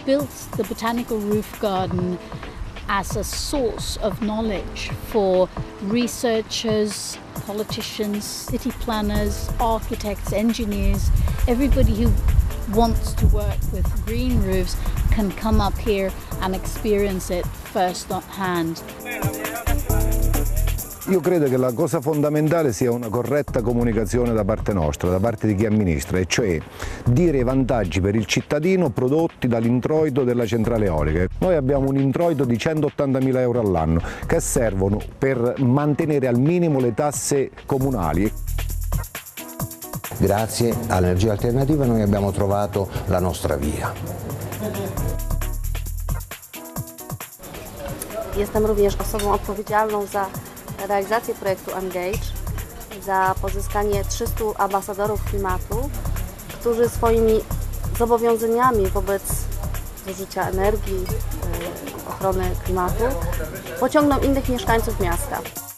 built the Botanical Roof Garden as a source of knowledge for researchers, politicians, city planners, architects, engineers. Everybody who wants to work with green roofs can come up here and experience it first hand. Io credo che la cosa fondamentale sia una corretta comunicazione da parte nostra, da parte di chi amministra, e cioè dire i vantaggi per il cittadino prodotti dall'introito della centrale eolica. Noi abbiamo un introito di 180.000 euro all'anno che servono per mantenere al minimo le tasse comunali. Grazie all'energia alternativa noi abbiamo trovato la nostra via. Jestem również osobą odpowiedzialną za realizację projektu Engage, za pozyskanie 300 ambasadorów klimatu, którzy swoimi zobowiązaniami wobec zużycia energii, ochrony klimatu pociągną innych mieszkańców miasta.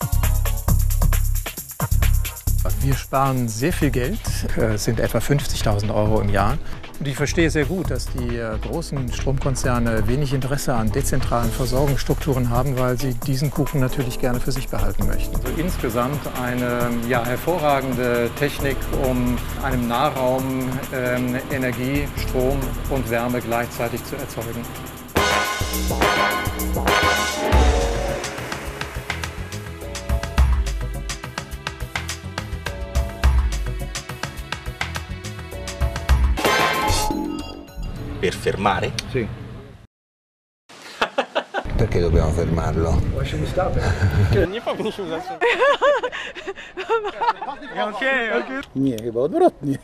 Wir sparen sehr viel Geld, sind etwa 50.000 Euro im Jahr. Und ich verstehe sehr gut, dass die großen Stromkonzerne wenig Interesse an dezentralen Versorgungsstrukturen haben, weil sie diesen Kuchen natürlich gerne für sich behalten möchten. Also insgesamt eine hervorragende Technik, um einem Nahraum Energie, Strom und Wärme gleichzeitig zu erzeugen. Per fermare? Sì. Perché dobbiamo fermarlo? Nie powinniśmy zacząć. Okej. Nie, chyba odwrotnie.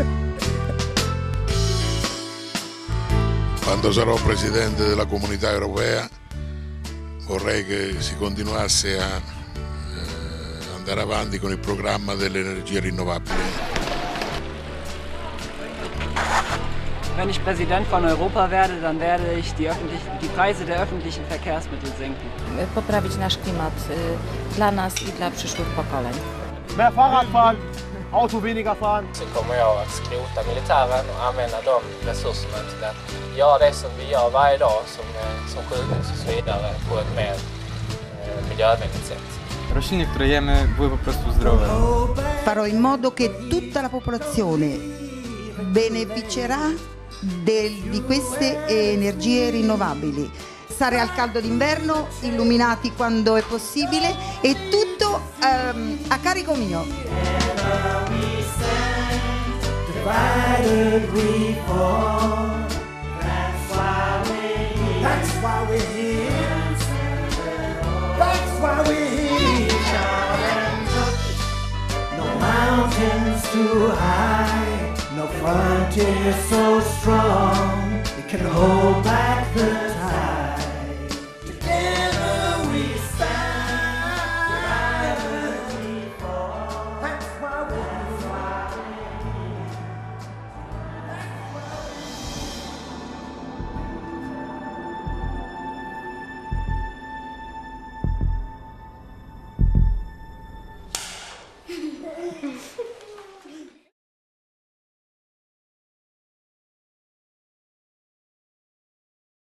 Quando sarò Presidente della Comunità Europea vorrei che si continuasse a andare avanti con il programma delle energie rinnovabili. Wenn ich Präsident von Europa werde, dann werde ich die Preise der öffentlichen Verkehrsmittel senken. Poprawić nasz klimat dla nas i dla przyszłych pokoleń. Mehr Fahrrad fahren, Auto weniger fahren. Så kommer jag att skrota militären och använda de resurserna till att göra det som vi gör varje dag som sjukhus och så vidare på ett mer miljövänligt sätt. Rośliny, które jemy, były po prostu zdrowe. Farò in modo che tutta la popolazione beneficerà di queste energie rinnovabili. Stare al caldo d'inverno, illuminati quando è possibile e tutto a carico mio. No frontier so strong it can hold back the